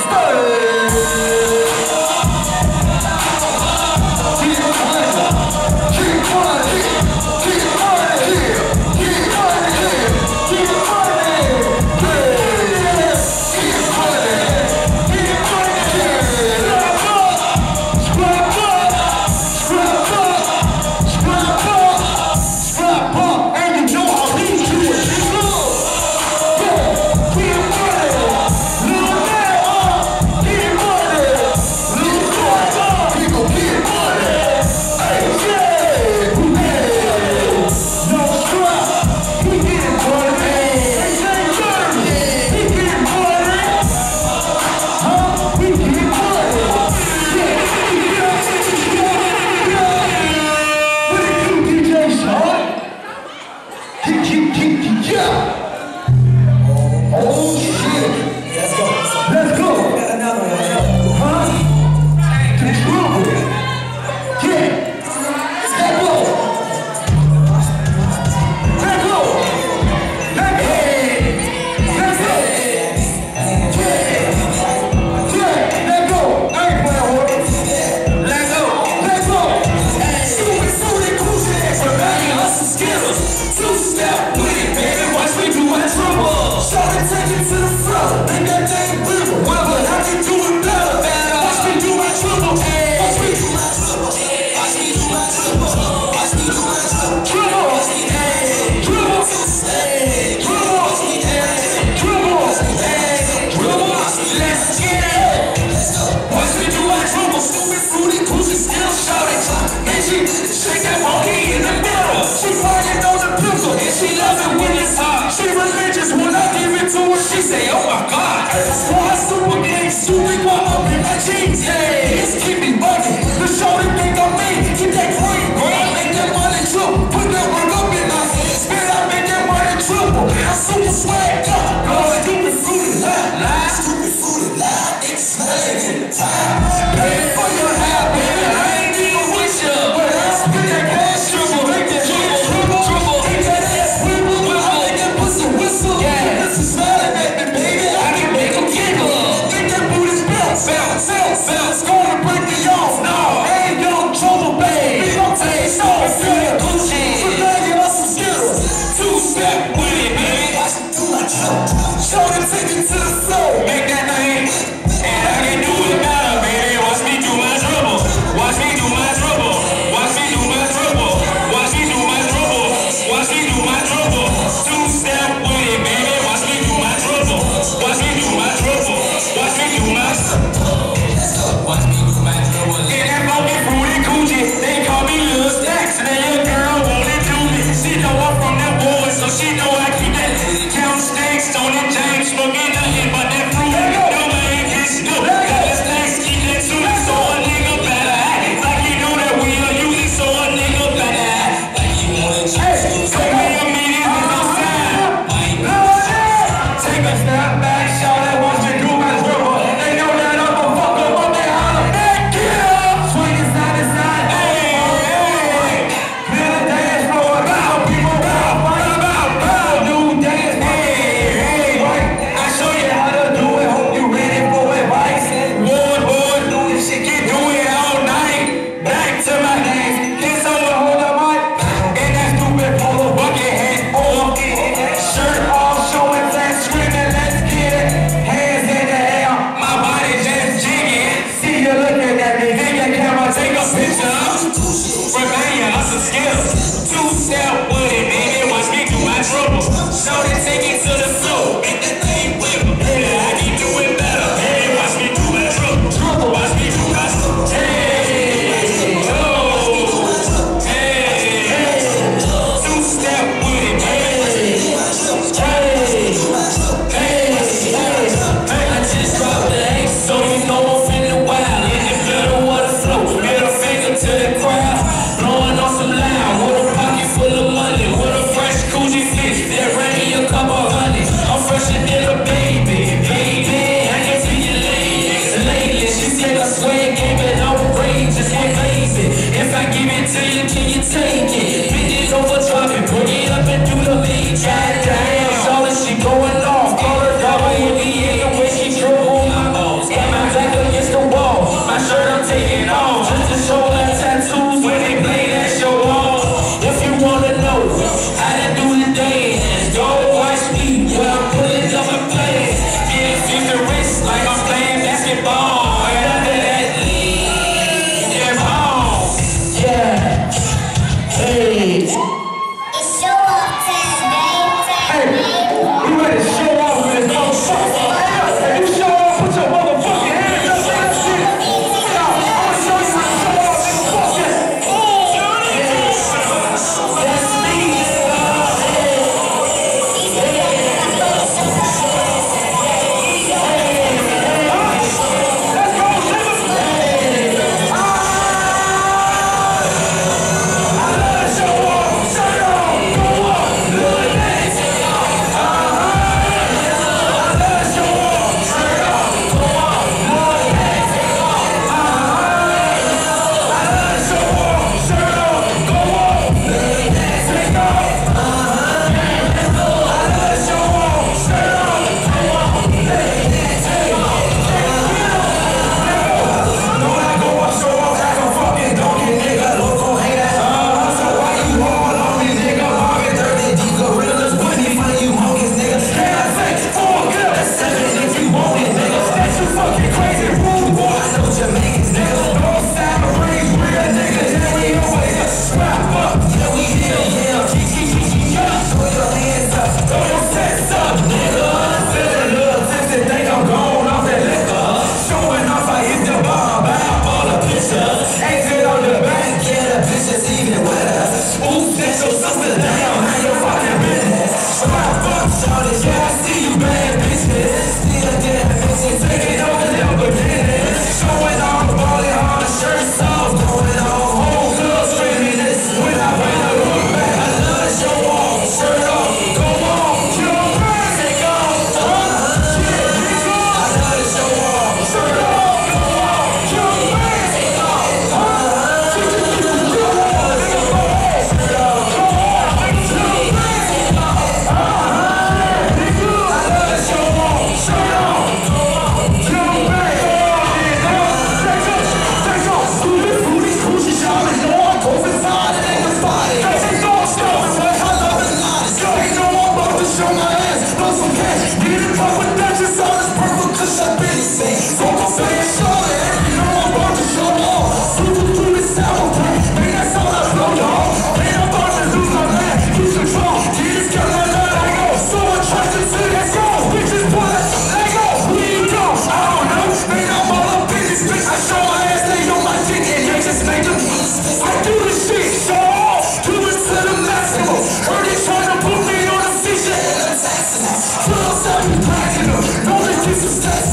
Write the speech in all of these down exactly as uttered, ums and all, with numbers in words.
She know I keep that count stakes, Tony James, smoking nothing but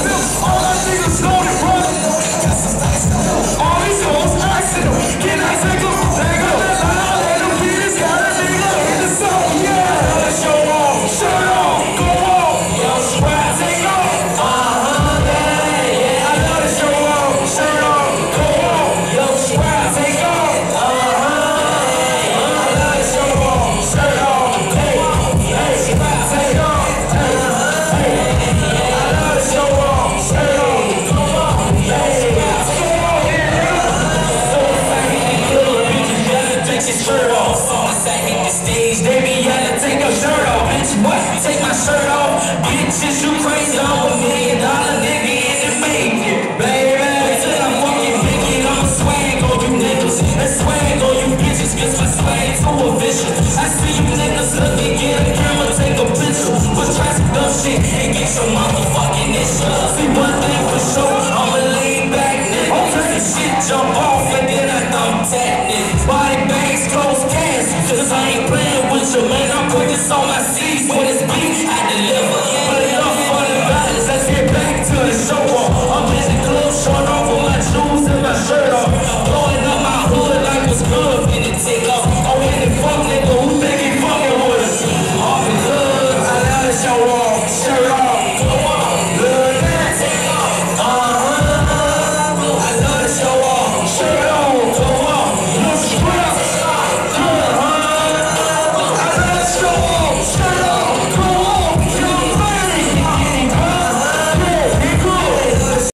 All my niggas loaded, bro. All these hoes icing them. Can I take them? Take them. Let them get this kind of nigga in the song. Yeah. Let's show off. Shirt off. Go off. Yo, swag. Take off. Uh-huh. Yeah. Yeah. I love to show off. Shirt off. Go off. Yo, swag. Take off. Uh-huh. I love to show off. Shirt off. Go off. Yo, swag. Take off. Uh-huh. I love to show off. Shirt off. Go off. Yo, swag. Shirt off, I sat hit the stage, they be yelling, take your shirt off, bitch, what? Take my shirt off, bitches, you crazy, I'm a million dollar nigga in the making, baby, till I'm fucking picking, I'm a swag on you niggas, that swag on you bitches, cause my swag too official, I see you niggas looking, get a camera, take a picture, put traffic up shit, and get your motherfucking issue, see one thing for sure, I'm a laid back nigga, okay. Shit jump off, and then I thumb tap niggas, body bags, close cash, cause I ain't playing with you, man, I put this on my C